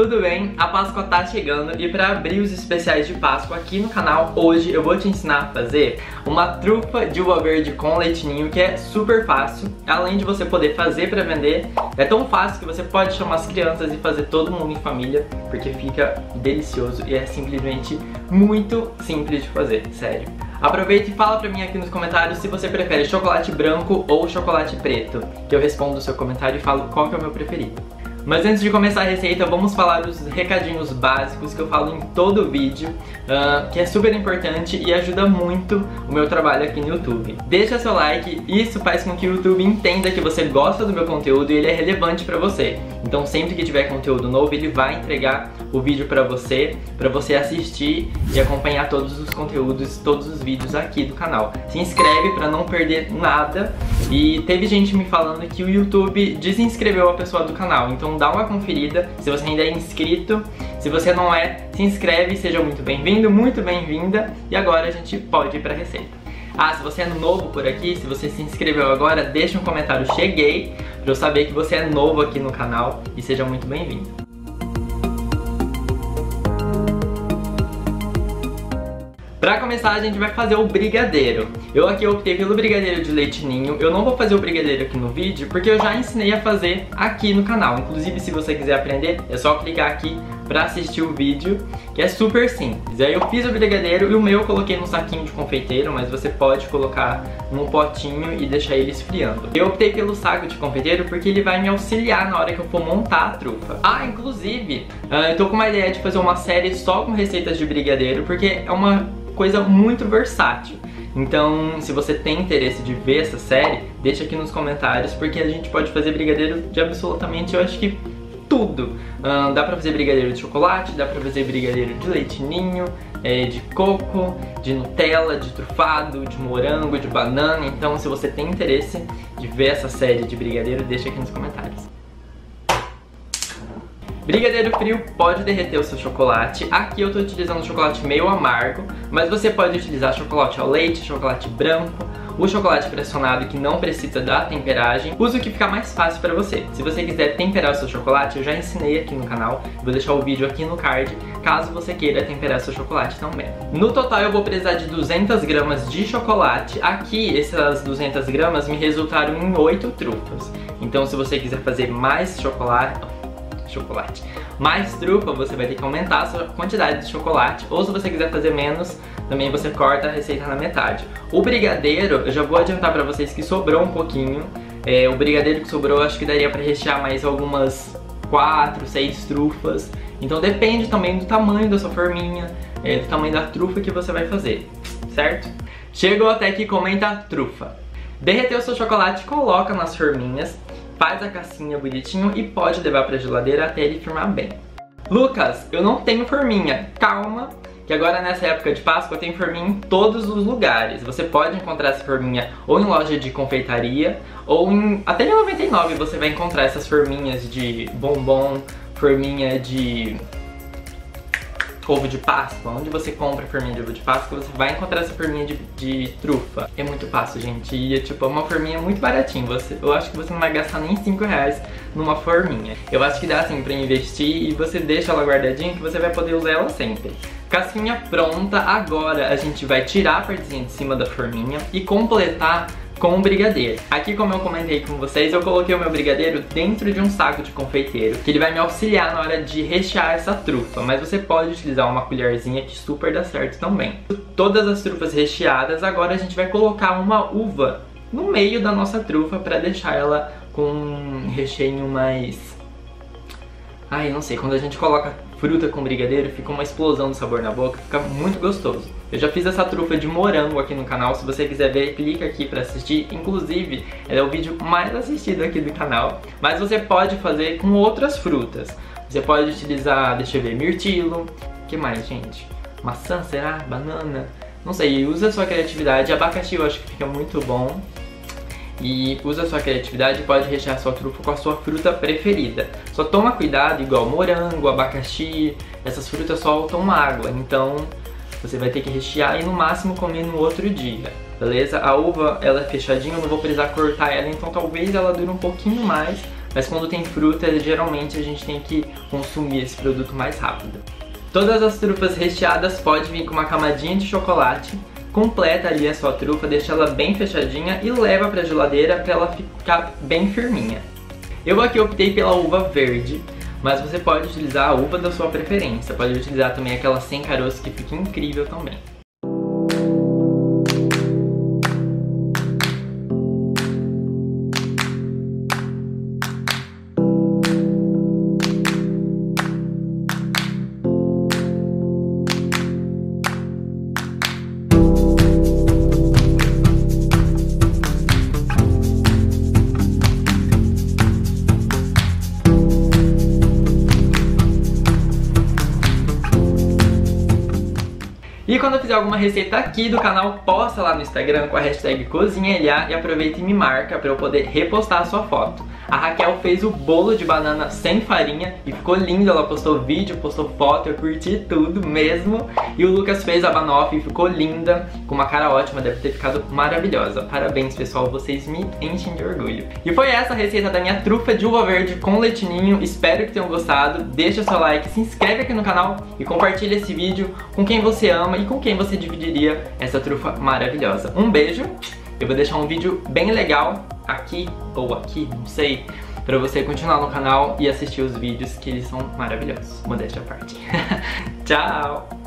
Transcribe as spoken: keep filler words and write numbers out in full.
tudo bem? A Páscoa tá chegando e para abrir os especiais de Páscoa aqui no canal, hoje eu vou te ensinar a fazer uma trufa de uva verde com leite ninho, que é super fácil. Além de você poder fazer para vender, é tão fácil que você pode chamar as crianças e fazer todo mundo em família, porque fica delicioso e é simplesmente muito simples de fazer, sério. Aproveita e fala pra mim aqui nos comentários se você prefere chocolate branco ou chocolate preto, que eu respondo o seu comentário e falo qual que é o meu preferido. Mas antes de começar a receita, vamos falar os recadinhos básicos que eu falo em todo o vídeo, uh, que é super importante e ajuda muito o meu trabalho aqui no YouTube. Deixa seu like, isso faz com que o YouTube entenda que você gosta do meu conteúdo e ele é relevante pra você. Então sempre que tiver conteúdo novo, ele vai entregar o vídeo pra você, pra você assistir e acompanhar todos os conteúdos, todos os vídeos aqui do canal. Se inscreve pra não perder nada. E teve gente me falando que o YouTube desinscreveu a pessoa do canal, então dá uma conferida se você ainda é inscrito. Se você não é, se inscreve, seja muito bem-vindo, muito bem-vinda. E agora a gente pode ir pra receita. Ah, se você é novo por aqui, se você se inscreveu agora, deixa um comentário cheguei, pra eu saber que você é novo aqui no canal e seja muito bem-vindo. Pra começar, a gente vai fazer o brigadeiro. Eu aqui optei pelo brigadeiro de leite ninho. Eu não vou fazer o brigadeiro aqui no vídeo, porque eu já ensinei a fazer aqui no canal. Inclusive, se você quiser aprender, é só clicar aqui pra assistir o vídeo, que é super simples. Aí eu fiz o brigadeiro e o meu eu coloquei num saquinho de confeiteiro, mas você pode colocar num potinho e deixar ele esfriando. Eu optei pelo saco de confeiteiro porque ele vai me auxiliar na hora que eu for montar a trufa. Ah, inclusive, eu tô com uma ideia de fazer uma série só com receitas de brigadeiro, porque é uma coisa muito versátil. Então, se você tem interesse de ver essa série, deixa aqui nos comentários, porque a gente pode fazer brigadeiro de absolutamente, eu acho que tudo. Uh, dá pra fazer brigadeiro de chocolate, dá pra fazer brigadeiro de leite ninho, é, de coco, de Nutella, de trufado, de morango, de banana. Então, se você tem interesse de ver essa série de brigadeiro, deixa aqui nos comentários. Brigadeiro frio pode derreter o seu chocolate. Aqui eu tô utilizando chocolate meio amargo, mas você pode utilizar chocolate ao leite, chocolate branco, o chocolate pressionado que não precisa da temperagem. Use o que ficar mais fácil pra você. Se você quiser temperar o seu chocolate, eu já ensinei aqui no canal, vou deixar o vídeo aqui no card, caso você queira temperar seu chocolate também. No total eu vou precisar de duzentas gramas de chocolate. Aqui essas duzentas gramas me resultaram em oito trufas. Então se você quiser fazer mais chocolate... chocolate. Mais trufa, você vai ter que aumentar a sua quantidade de chocolate, ou se você quiser fazer menos, também você corta a receita na metade. O brigadeiro, eu já vou adiantar pra vocês que sobrou um pouquinho. É, o brigadeiro que sobrou, acho que daria pra rechear mais algumas quatro, seis trufas. Então depende também do tamanho da sua forminha, é, do tamanho da trufa que você vai fazer, certo? Chegou até aqui, comenta a trufa. Derreteu o seu chocolate, coloca nas forminhas, faz a casquinha bonitinho e pode levar pra geladeira até ele firmar bem. Lucas, eu não tenho forminha. Calma, que agora nessa época de Páscoa tem forminha em todos os lugares. Você pode encontrar essa forminha ou em loja de confeitaria, ou em... até em noventa e nove você vai encontrar essas forminhas de bombom, forminha de... ovo de Páscoa. Onde você compra forminha de ovo de Páscoa, você vai encontrar essa forminha de, de trufa. É muito fácil, gente. E é tipo uma forminha muito baratinha. Você, eu acho que você não vai gastar nem cinco reais numa forminha. Eu acho que dá assim pra investir e você deixa ela guardadinha que você vai poder usar ela sempre. Casquinha pronta. Agora a gente vai tirar a partezinha de cima da forminha e completar com o brigadeiro. Aqui, como eu comentei com vocês, eu coloquei o meu brigadeiro dentro de um saco de confeiteiro, que ele vai me auxiliar na hora de rechear essa trufa, mas você pode utilizar uma colherzinha que super dá certo também. Todas as trufas recheadas, agora a gente vai colocar uma uva no meio da nossa trufa para deixar ela com um recheio mais... ai, não sei, quando a gente coloca fruta com brigadeiro, fica uma explosão de sabor na boca, fica muito gostoso. Eu já fiz essa trufa de morango aqui no canal, se você quiser ver, clica aqui pra assistir. Inclusive, ela é o vídeo mais assistido aqui do canal. Mas você pode fazer com outras frutas. Você pode utilizar, deixa eu ver, mirtilo. O que mais, gente? Maçã, será? Banana? Não sei, usa a sua criatividade. Abacaxi eu acho que fica muito bom. E usa a sua criatividade e pode rechear a sua trufa com a sua fruta preferida. Só toma cuidado, igual morango, abacaxi, essas frutas soltam água, então você vai ter que rechear e no máximo comer no outro dia, beleza? A uva, ela é fechadinha, eu não vou precisar cortar ela, então talvez ela dure um pouquinho mais mas quando tem fruta, geralmente a gente tem que consumir esse produto mais rápido. Todas as trufas recheadas podem vir com uma camadinha de chocolate. Completa ali a sua trufa, deixa ela bem fechadinha e leva pra geladeira pra ela ficar bem firminha. Eu aqui optei pela uva verde, mas você pode utilizar a uva da sua preferência. Pode utilizar também aquela sem caroço que fica incrível também. E quando eu fizer alguma receita aqui do canal, posta lá no Instagram com a hashtag CozinhaLH e aproveita e me marca pra eu poder repostar a sua foto. A Raquel fez o bolo de banana sem farinha e ficou lindo, ela postou vídeo, postou foto, eu curti tudo mesmo. E o Lucas fez a banoffee e ficou linda, com uma cara ótima, deve ter ficado maravilhosa. Parabéns pessoal, vocês me enchem de orgulho. E foi essa a receita da minha trufa de uva verde com leite ninho, espero que tenham gostado. Deixa seu like, se inscreve aqui no canal e compartilha esse vídeo com quem você ama e com quem você dividiria essa trufa maravilhosa. Um beijo, eu vou deixar um vídeo bem legal aqui ou aqui, não sei, pra você continuar no canal e assistir os vídeos que eles são maravilhosos. Modéstia à parte. Tchau!